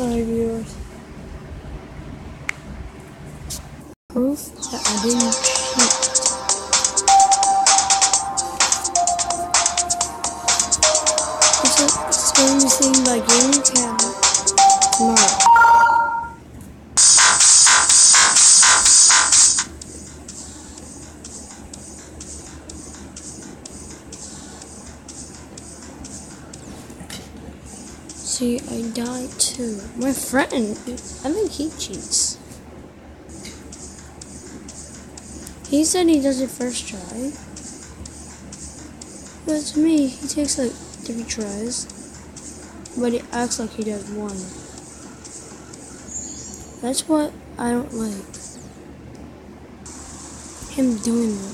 Sorry, viewers. Proof that I didn't cheat. It's going to be seen by Gaming Cam tomorrow. See, I died too. My friend, I think he cheats. He said he does it first try. But to me, he takes like 3 tries. But he acts like he does 1. That's what I don't like. Him doing it.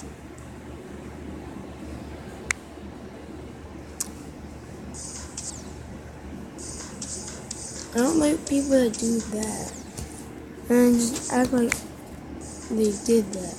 I don't like people that do that and just act like they did that.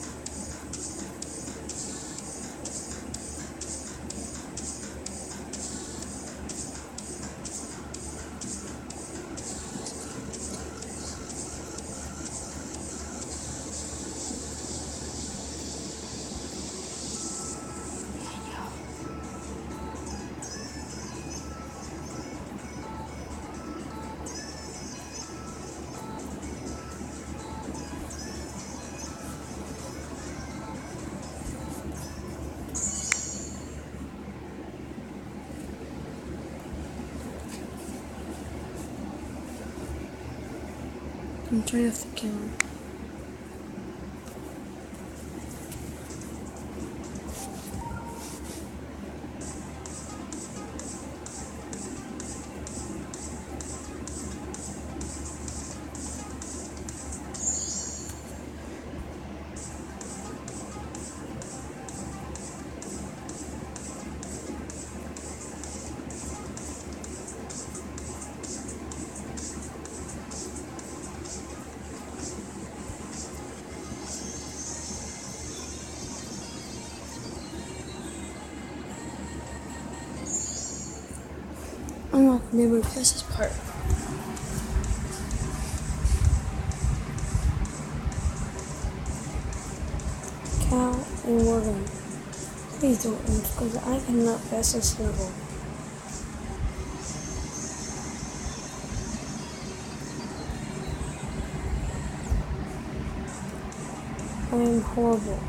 I'm trying to kill him. I'm not gonna be able to pass this part. Cal and Morgan, please don't end because I cannot pass this level. I am horrible.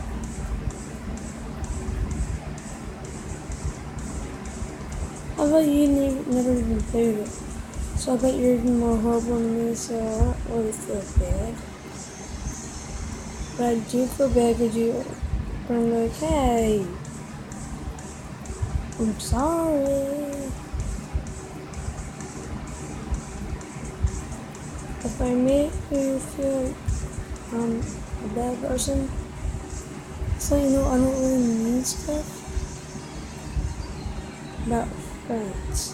I bet you never even played it. So I bet you're even more horrible than me, so I don't really feel bad. But I do feel bad because you're like, hey, I'm sorry. If I make you feel like I'm a bad person, so you know I don't really mean stuff about friends.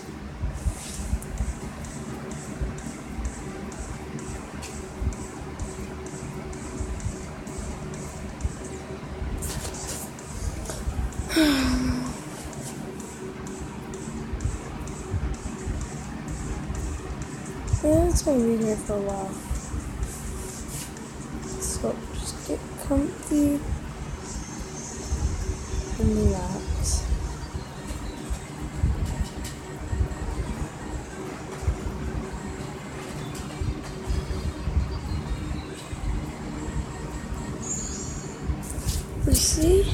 Yeah, it's gonna be here for a while. So just get comfy and relax. You see?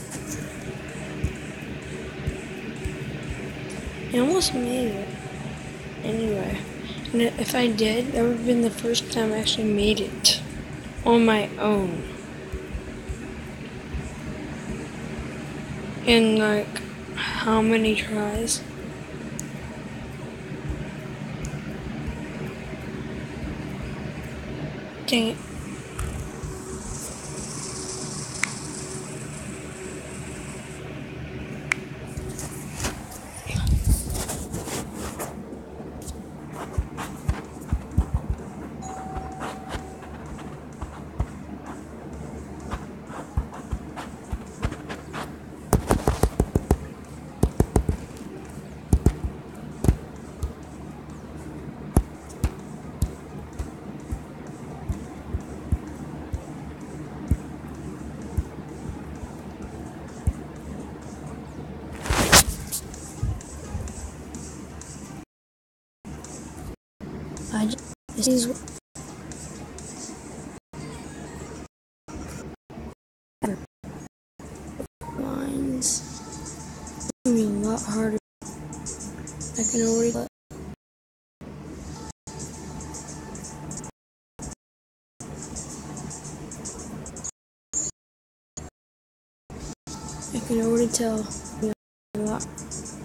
I almost made it. Anyway. And if I did, that would have been the first time I actually made it on my own. In like, how many tries? Dang it. This is lines. It's gonna be a lot harder. I can already. I can already tell a lot.